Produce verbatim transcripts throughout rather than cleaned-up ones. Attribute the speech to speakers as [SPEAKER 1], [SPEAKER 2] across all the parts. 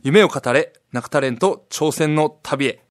[SPEAKER 1] 夢を語れ、中タレント挑戦の旅へ。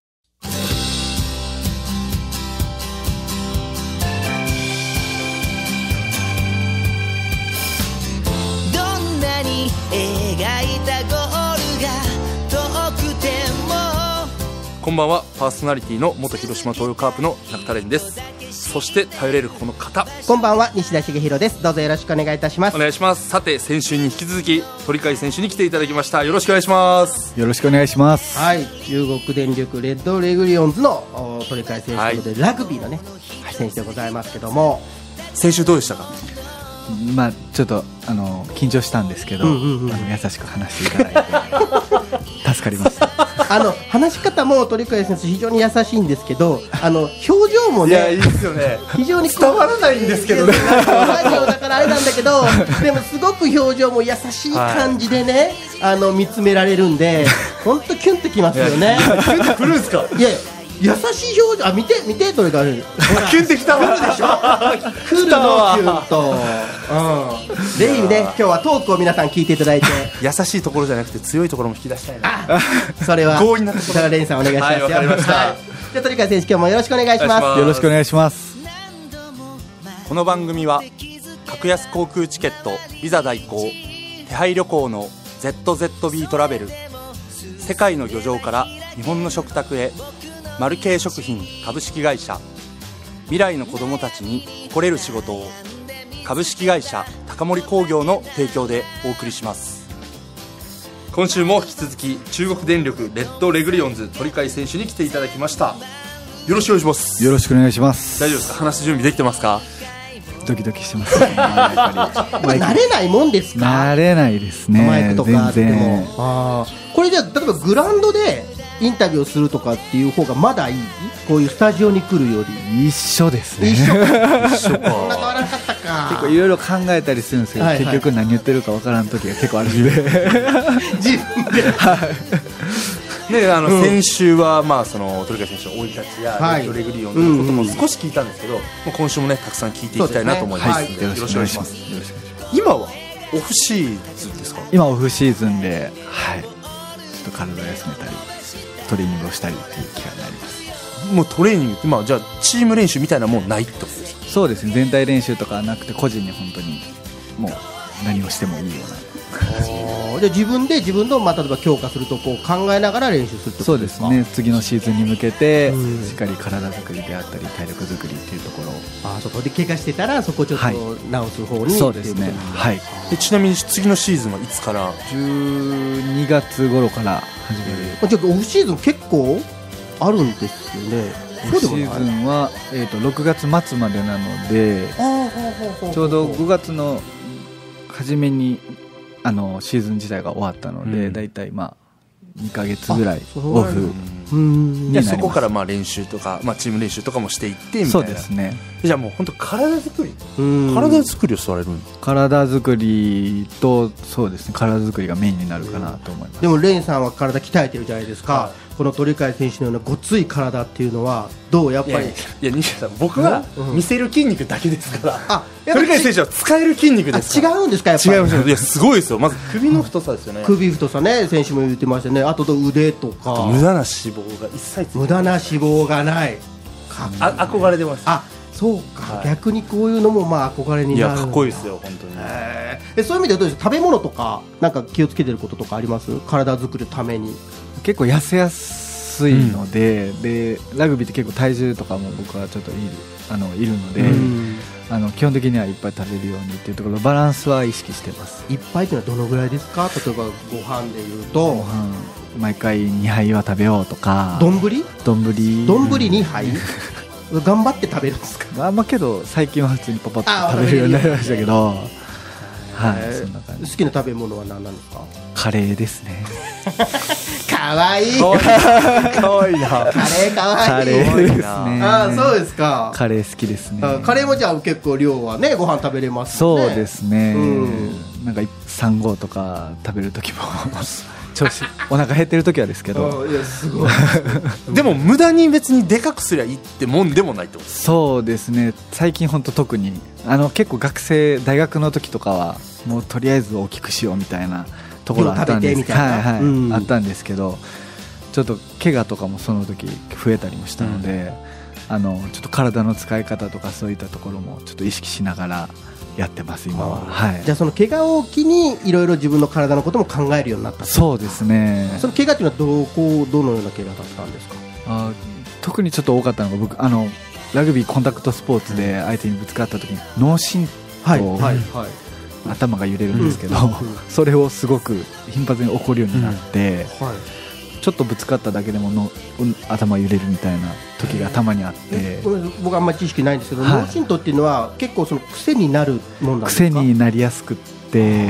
[SPEAKER 2] どんなに描いたゴールが遠くても。
[SPEAKER 1] こんばんは、パーソナリティの元広島東洋カープの中タレンです。そして頼れるこの方、
[SPEAKER 3] こんばんは、西田茂弘です。どうぞよろしくお願いいたします。
[SPEAKER 1] お願いします。さて、先週に引き続き鳥海選手に来ていただきました。よろしくお願いします。
[SPEAKER 4] よろしくお願いします。
[SPEAKER 3] はい、中国電力レッドレグリオンズの鳥海選手ということで、はい、ラグビーのね選手でございますけども、
[SPEAKER 1] 先週どうでしたか？
[SPEAKER 4] まあちょっとあの緊張したんですけど、うんうんうん、あの優しく話していただいて助かりました。
[SPEAKER 3] あの話し方も鳥海選手非常に優しいんですけど、あの表情もね、
[SPEAKER 1] いやいいですよね。
[SPEAKER 3] 非常に
[SPEAKER 1] 伝わらないんですけどね。
[SPEAKER 3] ラジオだからあれなんだけど、でもすごく表情も優しい感じでね、はい、あの見つめられるんで、本当キュンときますよね。
[SPEAKER 1] キュンとくるんですか？
[SPEAKER 3] いや。優しい表情、あ、見て見て、それが
[SPEAKER 1] キュンってきたわ。
[SPEAKER 3] 来るでしょ。来るのキュンと、うん、ぜひね、今日はトークを皆さん聞いていただいて、
[SPEAKER 1] 優しいところじゃなくて強いところも引き出したいな。
[SPEAKER 3] それは
[SPEAKER 1] 強引なところ。
[SPEAKER 3] だからレンさんお願いしますよ。
[SPEAKER 1] はい、わかりました。
[SPEAKER 3] はい、じゃあ鳥海選手、今日もよろしくお願いします。
[SPEAKER 4] よろしくお願いします。
[SPEAKER 1] この番組は格安航空チケット、ビザ代行、手配旅行の ゼットゼットビー トラベル、世界の漁場から日本の食卓へ、マルケイ食品株式会社、未来の子どもたちに誇れる仕事を、株式会社高森工業の提供でお送りします。今週も引き続き中国電力レッドレグリオンズ鳥海選手に来ていただきました。よろしくお願いします。
[SPEAKER 4] よろしくお願いします。
[SPEAKER 1] 大丈夫ですか？話準備できてますか？
[SPEAKER 4] ドキドキしてますね。
[SPEAKER 3] 慣れないもんですか？
[SPEAKER 4] 慣れないですね。
[SPEAKER 3] マイクとかあっても。
[SPEAKER 4] 全然。
[SPEAKER 3] あ、これじゃあ例えばグラウンドでインタビューをするとかっていう方がまだいい？こういうスタジオに来るより。
[SPEAKER 4] 一緒ですね。
[SPEAKER 3] 一緒か。
[SPEAKER 4] 一緒か。
[SPEAKER 3] そんな変わらなかったか。
[SPEAKER 4] 結構いろいろ考えたりするんですけど、はいはい、結局何言ってるかわからん時が結構あるんで。
[SPEAKER 3] 自分で。
[SPEAKER 4] はい。
[SPEAKER 1] で、あの、うん、先週は、まあ、その鳥海選手の生い立ちや、はい、レッドレグリオンのことも少し聞いたんですけど、うんうん、もう今週もねたくさん聞いていきたいなと思いますので、よろしくお願いします。今はオフシーズンですか？
[SPEAKER 4] 今オフシーズンで、はい、ちょっと体を休めたりトレーニングをしたりっていう機会になります。
[SPEAKER 1] もうトレーニングって、まあ、じゃあチーム練習みたいなもんないってことですか？
[SPEAKER 4] そうですね、全体練習とかはなくて個人に本当にもう何をしてもいいような。
[SPEAKER 3] じゃあ自分で自分の、まあ、例えば強化するとこを考えながら練習するってことですか？
[SPEAKER 4] そうですね、次のシーズンに向けてしっかり体作りであったり体力作りっていうところを、
[SPEAKER 3] あ、そこで怪我してたらそこをちょっと直す方に、はい、
[SPEAKER 4] そうですね、はい。
[SPEAKER 1] でちなみに次のシーズンはいつから？
[SPEAKER 4] じゅうにがつ頃から始める。
[SPEAKER 3] じゃあオフシーズン結構あるんですよね。
[SPEAKER 4] オフシーズンは、えー、とろくがつまつまでなので、ちょうどごがつの初めにあのシーズン自体が終わったので、だいたいまあにかげつぐらいオフになります。
[SPEAKER 1] そこからまあ練習とか、まあ、チーム練習とかもしていってみたいな。
[SPEAKER 4] そうですね。
[SPEAKER 1] じゃあもう本当体作り体作りをされるんですか？
[SPEAKER 4] 体作りと、そうですね、体作りがメインになるかなと思います。
[SPEAKER 3] でもレンさんは体鍛えてるじゃないですか、はい、この鳥海選手のようなごつい体っていうのはどう？やっぱり、いや
[SPEAKER 1] いや西田さん、僕は見せる筋肉だけですから、あ、鳥海選手は使える筋肉ですから。
[SPEAKER 3] 違うんですか？やっぱり
[SPEAKER 1] 違います。いや、すごいですよ。まず首の太さですよね。
[SPEAKER 3] 首太さね、選手も言ってましたね。あと腕とか
[SPEAKER 1] 無駄な脂肪が一切つ
[SPEAKER 3] 無駄な脂肪がない。
[SPEAKER 1] あ、憧れてます。
[SPEAKER 3] あ、そうか、はい、逆にこういうのもまあ憧れになる。
[SPEAKER 1] いや、かっこいいですよ本当に。
[SPEAKER 3] え、そういう意味ではどうですか？食べ物とかなんか気をつけてることとかあります？体作るために。
[SPEAKER 4] 結構痩せやすいので、うん、でラグビーって結構体重とかも僕はちょっといるあのいるので、うん、あの基本的にはいっぱい食べるようにっていうところ、バランスは意識してます。
[SPEAKER 3] いっぱいっていうのはどのぐらいですか？例えばご飯でいうと
[SPEAKER 4] ご飯毎回にはいは食べようとか。
[SPEAKER 3] 丼ぶり
[SPEAKER 4] 丼ぶり
[SPEAKER 3] 丼ぶりにはい頑張って食べるんですか？
[SPEAKER 4] まあまあけど最近は普通にパパッと食べるようになりましたけど、はい、そんな感じ。
[SPEAKER 3] 好きな食べ物は何なんですか？
[SPEAKER 4] カレーですね。
[SPEAKER 3] かわいい。
[SPEAKER 1] かわいいな。
[SPEAKER 3] カレーかわいい。
[SPEAKER 4] カレーですね。
[SPEAKER 3] ああ、そうですか。
[SPEAKER 4] カレー好きですね。
[SPEAKER 3] カレーもじゃあ結構量はね、ご飯食べれますね。
[SPEAKER 4] そうですね、うん、なんかさん合とか食べる時も調子お腹減ってる時はですけど。
[SPEAKER 3] いや、すごい。
[SPEAKER 1] でも無駄に別にでかくすりゃいいってもんでもないってことですか？
[SPEAKER 4] そうですね、最近本当特にあの結構学生大学の時とかはもうとりあえず大きくしようみたいなところあったんです、
[SPEAKER 3] みたいな、
[SPEAKER 4] はいはい、
[SPEAKER 3] うん、
[SPEAKER 4] あったんですけど、ちょっと怪我とかもその時増えたりもしたので、うん、あのちょっと体の使い方とかそういったところもちょっと意識しながらやってます今は、はい、
[SPEAKER 3] じゃあその怪我を機にいろいろ自分の体のことも考えるようになった。
[SPEAKER 4] そうですね。
[SPEAKER 3] その怪我っていうのはどこどのような怪我だったんですか？
[SPEAKER 4] あ、特にちょっと多かったのが、僕あのラグビーコンタクトスポーツで相手にぶつかった時に脳震盪、はいはいはい、頭が揺れるんですけど、うんうんうん、それをすごく頻発に起こるようになって、うん、はい、ちょっとぶつかっただけでもの頭揺れるみたいな時がたまにあって、
[SPEAKER 3] 僕あんまり知識ないんですけど、はい、脳震盪っていうのは結構その癖になるもんなんですか？
[SPEAKER 4] 癖になりやすくって、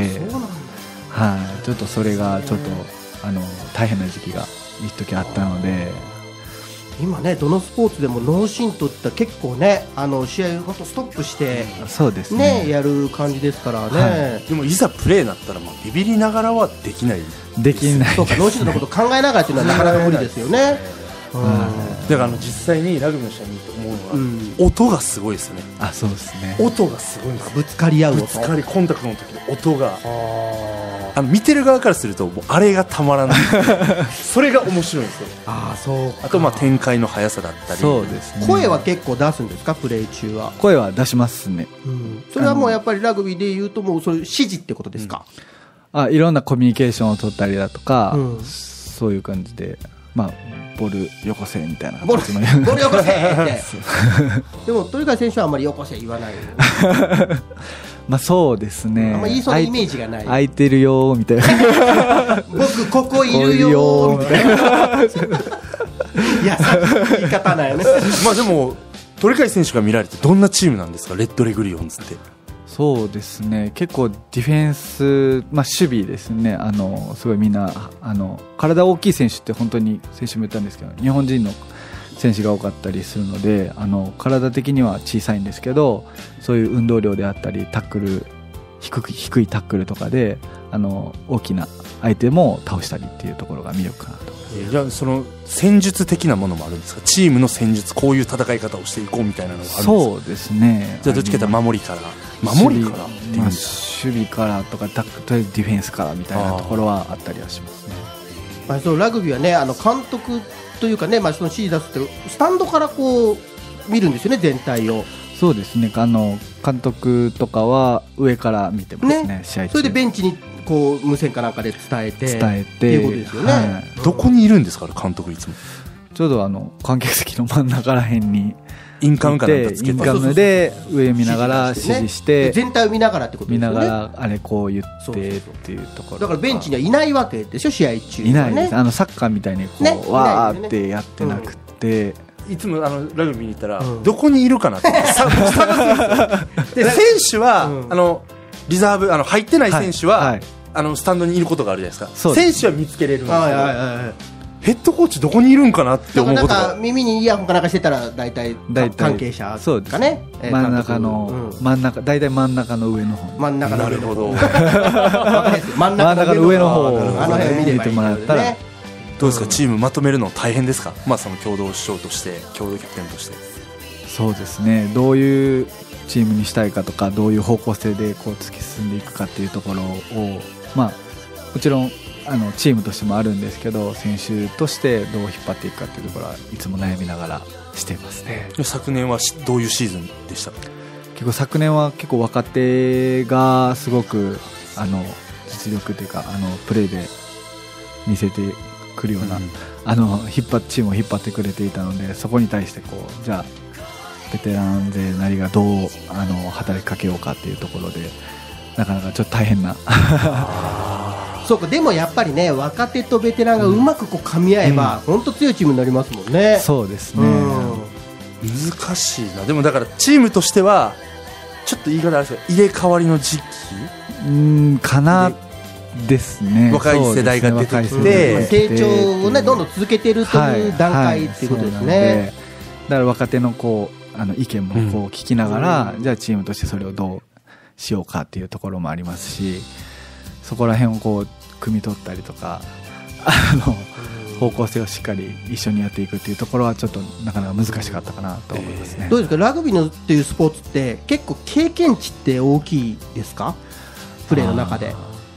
[SPEAKER 4] そうなんだ、はい、ちょっとそれがちょっとあの大変な時期が一時あったので、
[SPEAKER 3] 今ねどのスポーツでも脳震盪って結構ね、あの試合本当ストップして、
[SPEAKER 4] そうですね、
[SPEAKER 3] ね、やる感じですからね、
[SPEAKER 1] はい、でもいざプレーになったらまあビビりながらはできない
[SPEAKER 4] できない。
[SPEAKER 3] そうか、脳震盪のことを考えながらっていうのはなかなか無理ですよね。
[SPEAKER 1] うん、だからあの実際にラグビーの試合に思うのは、うん、音がすごいですよね。
[SPEAKER 4] あ、そうですね。
[SPEAKER 1] 音がすごいんです。
[SPEAKER 3] ぶつかり合う音、
[SPEAKER 1] ぶつかりコンタクトの時の音が、あの見てる側からするともうあれがたまらないそれが面白いんですよ。
[SPEAKER 3] あ、そうか。
[SPEAKER 1] あとまあ展開の速さだったり、
[SPEAKER 3] そうですね、声は結構出すんですか、プレー中は？
[SPEAKER 4] 声は出しますね、
[SPEAKER 3] うん、それはもうやっぱりラグビーでいうともうそういう指示ってことですか？
[SPEAKER 4] うん、あ、いろんなコミュニケーションを取ったりだとか、うん、そういう感じで、まあボールよこせみたいな
[SPEAKER 3] ボール、ボールよこせってでも鳥海選手はあんまりよこせ言わない
[SPEAKER 4] まあそうですね、
[SPEAKER 3] あんま言いそうなイメージがない。
[SPEAKER 4] 空いてるよみたいな
[SPEAKER 3] 僕ここいるよみたいな優しい言い方なんよね
[SPEAKER 1] まあでも鳥海選手が見られてどんなチームなんですか、レッドレグリオンズって？
[SPEAKER 4] そうですね、結構ディフェンス、まあ、守備ですね、あのすごいみんなあの体大きい選手って本当に先週も言ったんですけど日本人の選手が多かったりするので、あの体的には小さいんですけどそういう運動量であったりタックル 低く低いタックルとかであの大きな相手も倒したりっていうところが魅力かなと。
[SPEAKER 1] じゃあその戦術的なものもあるんですか？チームの戦術、こういう戦い方をしていこうみたいなのがあるんですか？
[SPEAKER 4] そうですね。
[SPEAKER 1] じゃあどっちかというと守りから守りからっていう、まあ、
[SPEAKER 4] 守備からとかタックとりあえずディフェンスからみたいなところはあったりはしますね。
[SPEAKER 3] まあ、そのラグビーはね、あの監督というかね、まあ、その指示出すってスタンドからこう見るんですよね、全体を。
[SPEAKER 4] そうですね、あの監督とかは上から見てますね、ね、試合中。
[SPEAKER 3] それでベンチにこう無線かなんかで伝えて
[SPEAKER 4] 伝えて
[SPEAKER 3] っていうことですよね、
[SPEAKER 1] はい、どこにいるんですか監督いつも？
[SPEAKER 4] ちょうどあの観客席の真ん中らへんに
[SPEAKER 1] インカムかなんかつけて
[SPEAKER 4] インカムで上見ながら指示して、
[SPEAKER 3] ね、全体を見ながらってことですよね。
[SPEAKER 4] 見ながらあれこう言ってっていうところ。
[SPEAKER 3] だからベンチにはいないわけでしょ、試合中、ね、
[SPEAKER 4] いないです。あのサッカーみたいにこう、ね、わーってやってなくて、
[SPEAKER 1] うん、いつもあのラグビーに行ったら、うん、どこにいるかなって探すんですよで選手は、うん、あのリザーブあの入ってない選手は、はいはい、あのスタンドにいることがあるじゃないですか。選手は見つけれるんですけど、はいはいはい、ヘッドコーチどこにいるんかなって思うことが。なんか
[SPEAKER 3] 耳にイヤホンかなんかしてたら大体関係者がね、
[SPEAKER 4] 真ん中の、うん、真ん中大体真ん中の上の方、
[SPEAKER 3] 真ん中の上の方
[SPEAKER 4] 真ん中の上の方
[SPEAKER 3] あの辺見ればいいんだよね。
[SPEAKER 1] どうですか、チームまとめるの大変ですか？まあその共同主将として共同キャプテンとして。
[SPEAKER 4] そうですね、どういうチームにしたいかとかどういう方向性でこう突き進んでいくかっていうところを、まあもちろんあのチームとしてもあるんですけど選手としてどう引っ張っていくかっていうところはいつも悩みながらしていますね。
[SPEAKER 1] 昨年はどういうシーズンでした？
[SPEAKER 4] 結構昨年は結構若手がすごくあの実力というかあのプレーで見せてくるような、うん、あの引っ張チームを引っ張ってくれていたので、そこに対してこうじゃあベテラン勢なりがどうあの働きかけようかっていうところでなかなかちょっと大変な
[SPEAKER 3] そうか、でもやっぱりね若手とベテランがうまくこう噛み合えば本当、うん、強いチームになりますもんね。
[SPEAKER 4] そうですね、
[SPEAKER 1] うん、難しいな。でもだからチームとしてはちょっと言い方あれですけど入れ替わりの時期
[SPEAKER 4] うんかなですね。
[SPEAKER 1] 若い世代が出てきて、
[SPEAKER 3] ね、成長をねどんどん続けているという段階っていうことですね、はいはい、
[SPEAKER 4] だから若手のこうあの意見もこう聞きながら、うん、じゃあチームとしてそれをどうしようかっていうところもありますし、そこら辺をこう汲み取ったりとかあの方向性をしっかり一緒にやっていくっていうところはちょっとなかなか難しかったかなと思いますね。
[SPEAKER 3] どうですか、ラグビーのっていうスポーツって結構経験値って大きいですか、プレーの中で？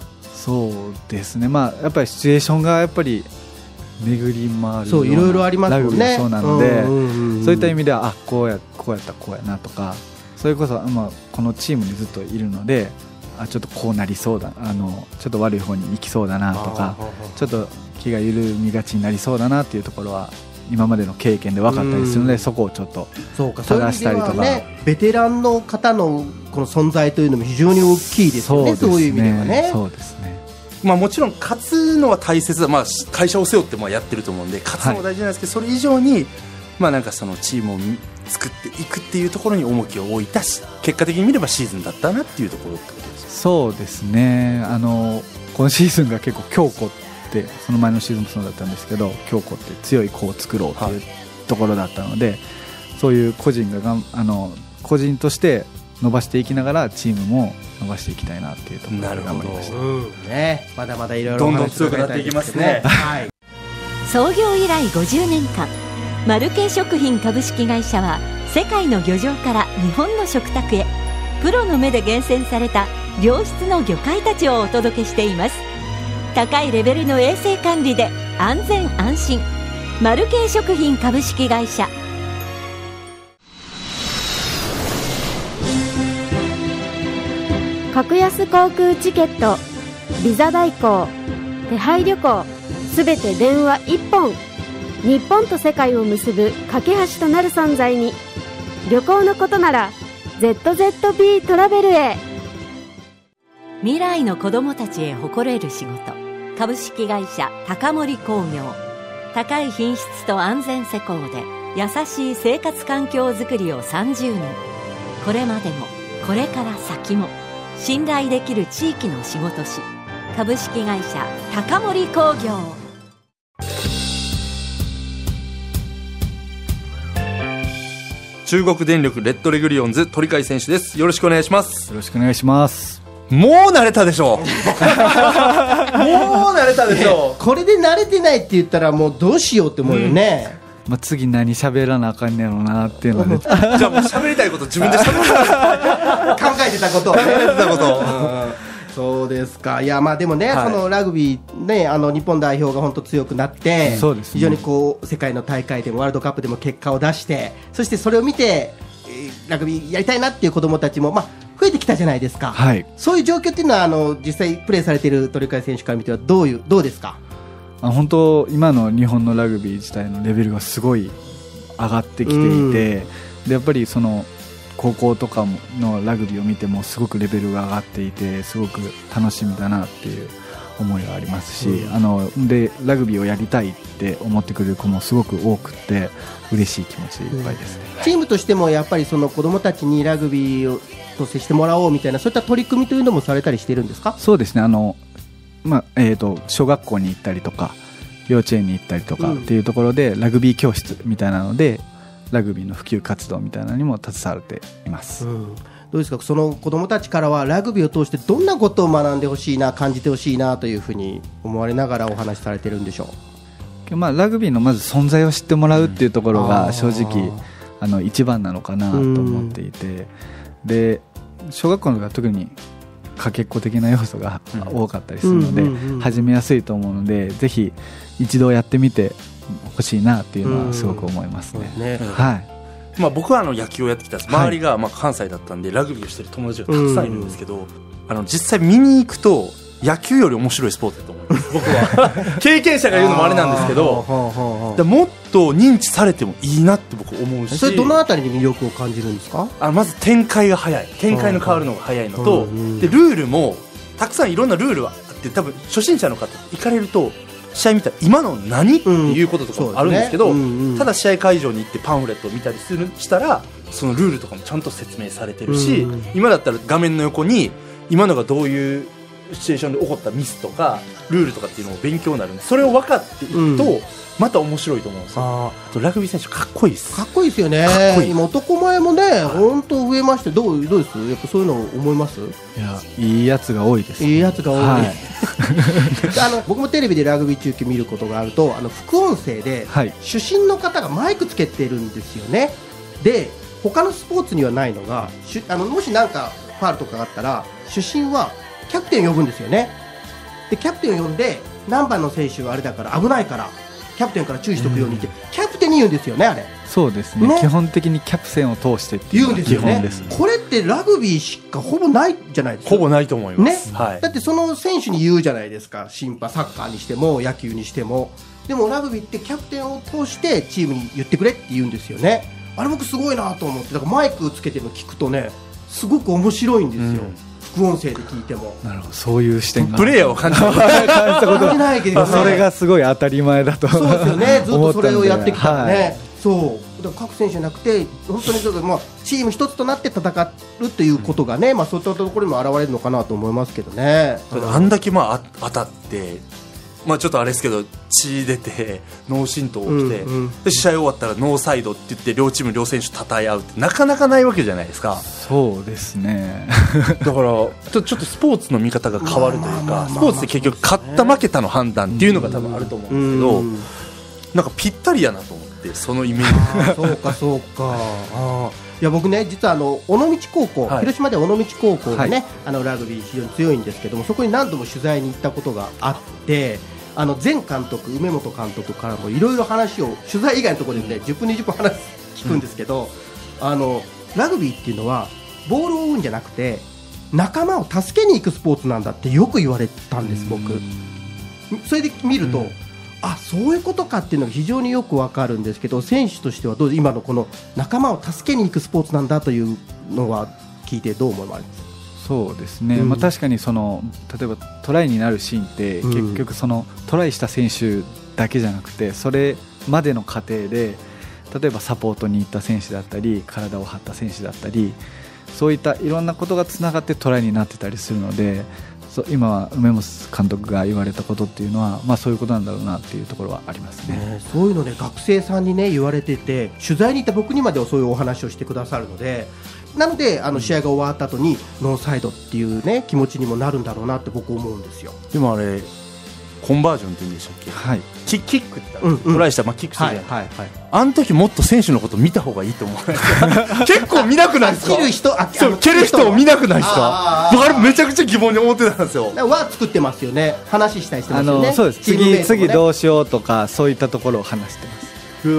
[SPEAKER 4] そうですね、まあ、やっぱりシチュエーションがやっぱり巡り回る
[SPEAKER 3] そういろいろありますもんね。
[SPEAKER 4] ラグビーはそうなので、
[SPEAKER 3] うんうんうん、
[SPEAKER 4] そういった意味ではあこうやこうやったらこうやなとか、それこそ、まあ、このチームにずっといるのであちょっとこうなりそうだ、あのちょっと悪い方に行きそうだなとか、ちょっと気が緩みがちになりそうだなっていうところは今までの経験で分かったりするので、そこをちょっと探したりとか、
[SPEAKER 3] そうか、そういう意味ではね、ベテランの方のこの存在というのも非常に大きいですよね。そうですね、そういう意味ではね。
[SPEAKER 4] そうですね、
[SPEAKER 1] まあ、もちろん勝つのは大切だ、まあ、会社を背負ってまあやってると思うんで勝つのも大事なんですけど、はい、それ以上に、まあ、なんかそのチームを作っていくっていうところに重きを置いたし、結果的に見ればシーズンだったなっていうところってことですか。
[SPEAKER 4] そうですね、あの今シーズンが結構強固って、その前のシーズンもそうだったんですけど、強固って強い子を作ろうというところだったので、はい、そういう個人ががあの個人として伸ばしていきながらチームも伸ばしていきたいなっていうところで頑張りました。
[SPEAKER 3] うんね、まだまだいろいろ
[SPEAKER 1] どんどん強くなっていきますね。
[SPEAKER 3] はい、
[SPEAKER 5] 創業以来ごじゅうねんかん、マルケイ食品株式会社は世界の漁場から日本の食卓へ、プロの目で厳選された良質の魚介たちをお届けしています。高いレベルの衛生管理で安全安心、マルケイ食品株式会社。
[SPEAKER 6] 格安航空チケット、ビザ代行、手配旅行、すべて電話一本。日本と世界を結ぶ架け橋となる存在に。旅行のことなら ゼットゼットビー トラベルへ。
[SPEAKER 5] 未来の子どもたちへ誇れる仕事、株式会社高森工業。高い品質と安全施工で優しい生活環境づくりをさんじゅうねん。これまでもこれから先も信頼できる地域の仕事師、株式会社高森工業。
[SPEAKER 1] 中国電力レッドレグリオンズ鳥海選手です。よろしくお願いします。
[SPEAKER 4] よろしくお願いします。
[SPEAKER 1] もう慣れたでしょう。もう慣れたでしょう。
[SPEAKER 3] これで慣れてないって言ったらもうどうしようって思うよね。
[SPEAKER 4] うん、まあ、次何喋らなあかんねやろうなっていうので
[SPEAKER 1] じゃあもう喋りたいこと自分で喋る
[SPEAKER 3] 考えてたことをね。
[SPEAKER 1] 考えてたこと、うん
[SPEAKER 3] そうですか。いや、まあでもね、はい、そのラグビーね、あの日本代表が本当強くなって、
[SPEAKER 4] そうですね、
[SPEAKER 3] 非常にこう世界の大会でもワールドカップでも結果を出して、そしてそれを見てラグビーやりたいなっていう子どもたちもまあ増えてきたじゃないですか。
[SPEAKER 4] はい、
[SPEAKER 3] そういう状況っていうのはあの実際プレーされている鳥海選手から見てはどういうどうですか。
[SPEAKER 4] あ、本当今の日本のラグビー自体のレベルがすごい上がってきていて、うん、でやっぱりその高校とかのラグビーを見てもすごくレベルが上がっていて、すごく楽しみだなっていう思いがありますし、うん、あのでラグビーをやりたいって思ってくれる子もすごく多くて嬉しい気持ちでいっぱいですね。
[SPEAKER 3] うん、チームとしてもやっぱりその子どもたちにラグビーをと接してもらおうみたいな、そういった取り組みというのもされたりしているんですか。
[SPEAKER 4] そうですね、あの、まあえーと、小学校に行ったりとか幼稚園に行ったりとかっていうところで、うん、ラグビー教室みたいなのでラグビーの普及活動みたいなのにも携われています。うん、
[SPEAKER 3] どうですか、その子どもたちからはラグビーを通してどんなことを学んでほしいな、感じてほしいなというふうに思われながらお話しされてるんでしょ
[SPEAKER 4] う。まあ、ラグビーのまず存在を知ってもらうっていうところが正直、うん、あの一番なのかなと思っていて、うん、で小学校の時は特にかけっこ的な要素が多かったりするので、うんうんうんうん、始めやすいと思うので、ぜひ一度やってみてほしいなっていうのはすごく思いますね。うん、ね、はい。
[SPEAKER 1] まあ、僕はあの野球をやってきたんです。周りがまあ関西だったんでラグビーをしてる友達がたくさんいるんですけど、うん、あの実際見に行くと野球より面白いスポーツだと思います僕は経験者が言うのもあれなんですけどもっと認知されてもいいなって僕思うし。
[SPEAKER 3] それどのあたりに魅力を感じるんですか。
[SPEAKER 1] あ、まず展開が早い、展開の変わるのが早いのと、でルールもたくさんいろんなルールはあって、多分初心者の方行かれると試合見たら今の何っていうこととかもあるんですけど、うんねうんうん、ただ試合会場に行ってパンフレットを見たりするしたらそのルールとかもちゃんと説明されてるし、うんうん、今だったら画面の横に今のがどういうシチュエーションで起こったミスとかルールとかっていうのを勉強になるんで、それを分かっていくと、うん、また面白いと思うんですよ。あとラグビー選手かっこいいです。
[SPEAKER 3] かっこいいですよね。今男前もね本当増えまして、どうどうです。やっぱそういうの思います。
[SPEAKER 4] いや、いいやつが多いです、ね、
[SPEAKER 3] いいやつが多い、はい、あの僕もテレビでラグビー中継見ることがあると、あの副音声で、はい、主審の方がマイクつけてるんですよね。で他のスポーツにはないのが、あのもしなんかファウルとかがあったら主審はキャプテン呼ぶんですよね。 でキャプテンを呼んで何番の選手はあれだから危ないからキャプテンから注意しておくようにって、うん、キャプテンに言うんですよねあれ。
[SPEAKER 4] そうです ね, ね基本的にキャプテンを通してっていうのが基本ですね。
[SPEAKER 3] これってラグビーしかほぼないじゃないですか。
[SPEAKER 1] ほぼないと思います、
[SPEAKER 3] ね
[SPEAKER 1] はい、
[SPEAKER 3] だってその選手に言うじゃないですか。審判サッカーにしても野球にしても。でもラグビーってキャプテンを通してチームに言ってくれって言うんですよね。あれ僕すごいなと思って、だからマイクつけてるの聞くとねすごく面白いんですよ、うん、副音声で聞いても。
[SPEAKER 4] なるほど、そういう視点が
[SPEAKER 1] プレイヤーを感じた
[SPEAKER 4] こと
[SPEAKER 3] ないけど、ね、
[SPEAKER 4] それがすごい当たり前だと。
[SPEAKER 3] そうですよね、ずっとそれをやってきたらね、はい、そうだから各選手じゃなくて本当にそう、まあ、チーム一つとなって戦うということがね、まあ、そういったところにも現れるのかなと思いますけどね。
[SPEAKER 1] あんだけまあ当たって、まあ、ちょっとあれですけど血出て脳震盪起きて、うんうん、で試合終わったらノーサイドって言って両チーム両選手たたえ合うってなかなかないわけじゃないですか。
[SPEAKER 4] そうですね
[SPEAKER 1] だからちょっとスポーツの見方が変わるというか、スポーツって結局勝った負けたの判断っていうのが多分あると思うんですけど、うんうん、なんかぴったりやなと思ってそのイメージ。
[SPEAKER 3] あそうかそうかあいや僕ね実はあの尾道高校、はい、広島で尾道高校でね、はい、あのラグビー非常に強いんですけども、そこに何度も取材に行ったことがあって、あの前監督梅本監督からもいろいろ話を取材以外のところでねじゅっぷんにじゅっぷん話聞くんですけど、うん、あのラグビーっていうのはボールを追うんじゃなくて仲間を助けに行くスポーツなんだってよく言われたんです、僕。それで見ると、うん、あそういうことかっていうのが非常によくわかるんですけど、選手としてはどう今のこの仲間を助けに行くスポーツなんだというのは聞いてどう思いますか？
[SPEAKER 4] そうですね、うんまあ、確かにその例えばトライになるシーンって結局そのトライした選手だけじゃなくてそれまでの過程で例えばサポートに行った選手だったり体を張った選手だったりそういったいろんなことがつながってトライになってたりするので、そう今は梅本監督が言われたことっていうのは、まあ、そういうことなんだろうなっていうところはありますね。
[SPEAKER 3] ねそういうので学生さんに、ね、言われてて取材に行った僕にまではそういうお話をしてくださるので、なのであの試合が終わった後にノーサイドっていう、ね、気持ちにもなるんだろうなって僕思うんですよ。
[SPEAKER 1] でもあれコンバージョンって言うんでしたっけ、はい、キ, キックって、うんうん、トライしたら、まあ、キックするじゃない、はいはいはい、あの時もっと選手のこと見た方がいいと思う結構見なくないですか？
[SPEAKER 3] 蹴る人あ
[SPEAKER 1] そう蹴る人を見なくないですか？僕あれめちゃくちゃ疑問に思ってたんですよ。
[SPEAKER 3] 輪作ってますよね、話したりしてますよね。
[SPEAKER 4] あのそうです、次, 次どうしようとかそういったところを話してます。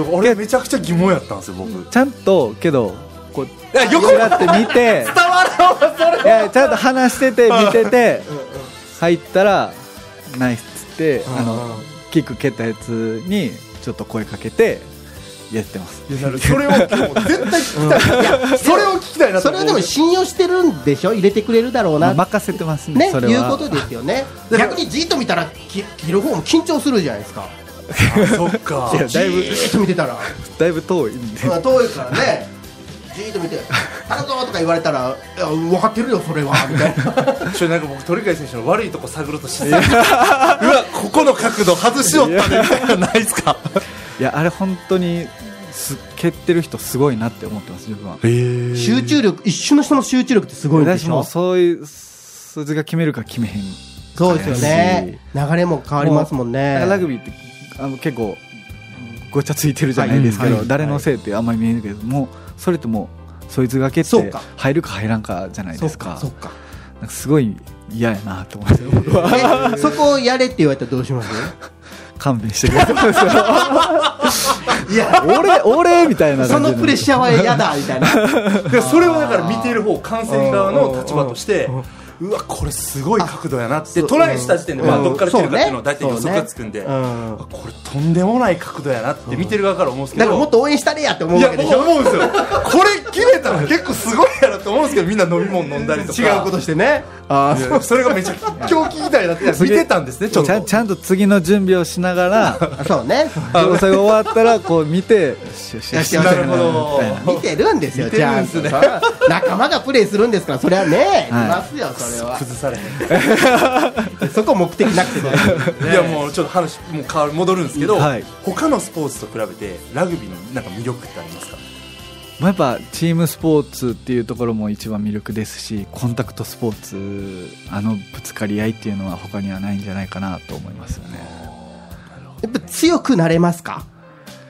[SPEAKER 1] あれめちゃくちゃ疑問やったんですよ僕。
[SPEAKER 4] ちゃんとけどこう
[SPEAKER 1] いや横
[SPEAKER 4] になって見て
[SPEAKER 1] 伝わるそれ
[SPEAKER 4] いやちゃんと話してて見てて入ったらナイスっつってあのキック蹴ったやつにちょっと声かけてやってます。
[SPEAKER 1] いやそれを絶対聞きたい、うん、いやそれを聞きたいなと思う。
[SPEAKER 3] それはでも信用してるんでしょ、入れてくれるだろうな、
[SPEAKER 4] まあ、任せてます ね, ね
[SPEAKER 3] それはいうことですよね逆にじっと見たら切る方も緊張するじゃないですか。
[SPEAKER 1] あそっか
[SPEAKER 3] いやだいぶじっと見てたら
[SPEAKER 4] だいぶ遠いんで
[SPEAKER 3] 遠いからねじーっと見て「頼むぞ」とか言われたら「いや分かってるよそれは」みたいな
[SPEAKER 1] それなんか僕鳥海選手の悪いとこ探ろうとしてうわここの角度外しよったねみたいなないですか？
[SPEAKER 4] いやあれ本当に蹴ってる人すごいなって思ってます自分は。
[SPEAKER 3] 集中力一瞬の人の集中力ってすごいんでしょ。
[SPEAKER 4] 私もそういう数字が決めるか決めへん。
[SPEAKER 3] そうですよね、流れも変わりますもんね。
[SPEAKER 4] ラグビーってあの結構ごちゃついてるじゃないですけど、はいはい、誰のせいってあんまり見えるけどもそれともそいつが蹴って入るか入らんかじゃないですか。
[SPEAKER 3] そうかそうか、
[SPEAKER 4] なんかすごい嫌やなと思って僕
[SPEAKER 3] はそこをやれって言われたらどうします？
[SPEAKER 4] 勘弁してくれてますよいや俺俺みたいな
[SPEAKER 3] そのプレッシャーは嫌だみたいな
[SPEAKER 1] でそれをだから見ている方観戦側の立場としてうわこれすごい角度やなってトライした時点で、まあ、どっから来てるかっていうのは大体予測がつくんで、うんね、これとんでもない角度やなって見てる側から思うんですけど、
[SPEAKER 3] だからもっと応援したれやって思うわけでしょ。
[SPEAKER 1] いや思うんですよこれ決めたら結構すごいやなって思うんですけどみんな飲み物飲んだりとか
[SPEAKER 3] 違うことしてね。あ
[SPEAKER 1] そ, それがめちゃ今日聞きたいなって見てたんですね。ちょっと
[SPEAKER 4] ちゃん、ちゃんと次の準備をしながら
[SPEAKER 3] そうね
[SPEAKER 4] それが終わったらこう見てよしよし
[SPEAKER 3] なるほど見てるんですよ。ちゃんと仲間がプレーするんですからそれはね、はい、見ますよそれは。
[SPEAKER 1] 崩されへん
[SPEAKER 3] そこ目的なくて大丈夫、ね、
[SPEAKER 1] いやもうちょっと話もう変わる戻るんですけど、
[SPEAKER 4] はい、
[SPEAKER 1] 他のスポーツと比べてラグビーのなんか魅力ってありますか？
[SPEAKER 4] やっぱチームスポーツっていうところも一番魅力ですし、コンタクトスポーツあのぶつかり合いっていうのは他にはないんじゃないかなと思いますよね。
[SPEAKER 3] やっぱ強くなれますか？
[SPEAKER 1] ど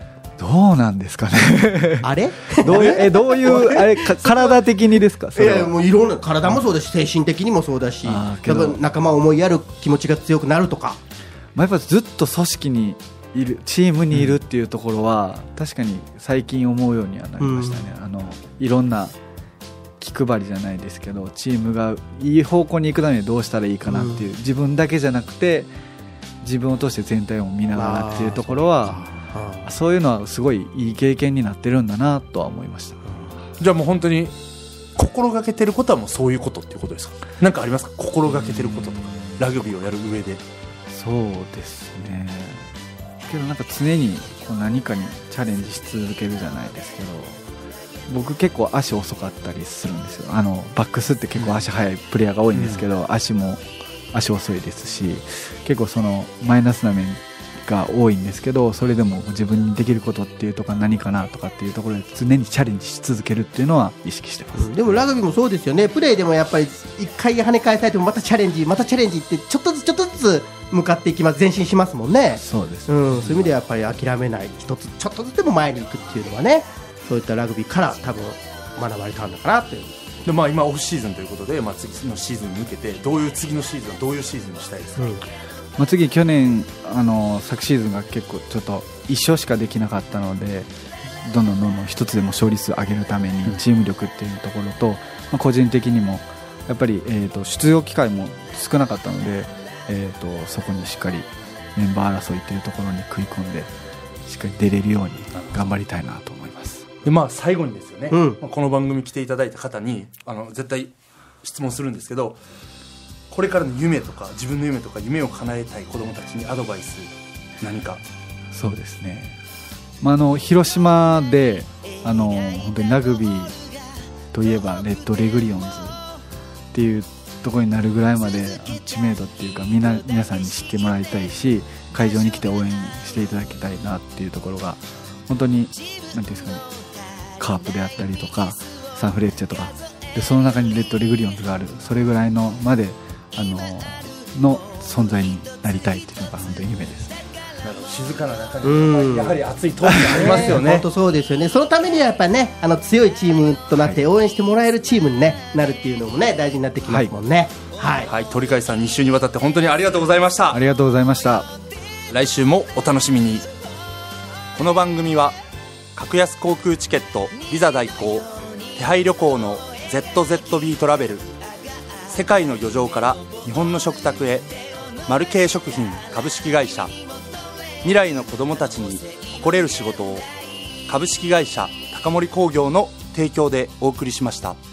[SPEAKER 4] どうなんですかね
[SPEAKER 3] あれ
[SPEAKER 4] どういうえどういうあれか体的にですか？それは
[SPEAKER 3] えー、もういろんな体もそうだし精神的にもそうだし、
[SPEAKER 4] あ
[SPEAKER 3] やっぱ仲間を思いやる気持ちが強くなるとか、
[SPEAKER 4] まあ、やっぱずっと組織にいるチームにいるっていうところは、うん、確かに最近思うようにはなりましたね、うん、あのいろんな気配りじゃないですけどチームがいい方向に行くためにどうしたらいいかなっていう、うん、自分だけじゃなくて自分を通して全体を見ながらっていうところはそういうのはすごいいい経験になってるんだなとは思いました。
[SPEAKER 1] じゃあもう本当に心がけてることはもうそういうことっていうことですか？何かありますか？心がけてることとかラグビーをやる上で。
[SPEAKER 4] そうですね、けどなんか常にこう何かにチャレンジし続けるじゃないですけど、僕結構足遅かったりするんですよ。あのバックスって結構足速いプレイヤーが多いんですけど、うん、足も足遅いですし、結構そのマイナスな面が多いんですけど、それでも自分にできることっていうとか何かなとかっていうところで常にチャレンジし続けるっていうのは意識してます、うん、
[SPEAKER 3] でもラグビーもそうですよね。プレーでもやっぱり一回跳ね返されてもまたチャレンジまたチャレンジってちょっとずつちょっとずつ向かっていきます。前進しますもんね。
[SPEAKER 4] そうです、
[SPEAKER 3] うん、そういう意味ではやっぱり諦めない、一つちょっとずつでも前に行くっていうのはね、そういったラグビーから多分学ばれたんだかなっていう。
[SPEAKER 1] で、まあ、今オフシーズンということで、まあ、次のシーズンに向けてどういう次のシーズンはどういうシーズンにしたいですか？うん、
[SPEAKER 4] まあ、次去年あの昨シーズンが結構ちょっといっ勝しかできなかったので、どんどんどんどん一つでも勝利数上げるためにチーム力っていうところと、まあ、個人的にもやっぱり、えーと出場機会も少なかったので、えーとそこにしっかりメンバー争いっていうところに食い込んでしっかり出れるように頑張りたいなと思います。
[SPEAKER 1] で、まあ、最後にですよね、
[SPEAKER 3] うん、
[SPEAKER 1] まあ、この番組来ていただいた方にあの絶対質問するんですけど、これからの夢とか自分の夢とか夢を叶えたい子どもたちにアドバイス何か。
[SPEAKER 4] そうですね、まあ、あの広島であの本当にラグビーといえばレッドレグリオンズっていうところになるぐらいまで知名度っていうかみな皆さんに知ってもらいたいし、会場に来て応援していただきたいなっていうところが本当になんていうんですかね、カープであったりとかサンフレッチェとかで、その中にレッドレグリオンズがある、それぐらいのまであのの存在になりたいっていうのが本当に夢ですね。
[SPEAKER 1] 静かな中にやはり熱い闘志がありますよね。
[SPEAKER 3] 本当そうですよね。そのためにはやっぱりね、あの強いチームとなって応援してもらえるチームに、ね、なるっていうのもね大事になってきますもんね。はい、はい
[SPEAKER 1] はい、鳥飼さんに週にわたって本当にありがとうございました。
[SPEAKER 4] ありがとうございました。
[SPEAKER 1] 来週もお楽しみに。この番組は格安航空チケットビザ代行手配旅行の ゼットゼットビー トラベル、世界の漁場から日本の食卓へマルケイ食品株式会社、未来の子どもたちに誇れる仕事を株式会社高森工業の提供でお送りしました。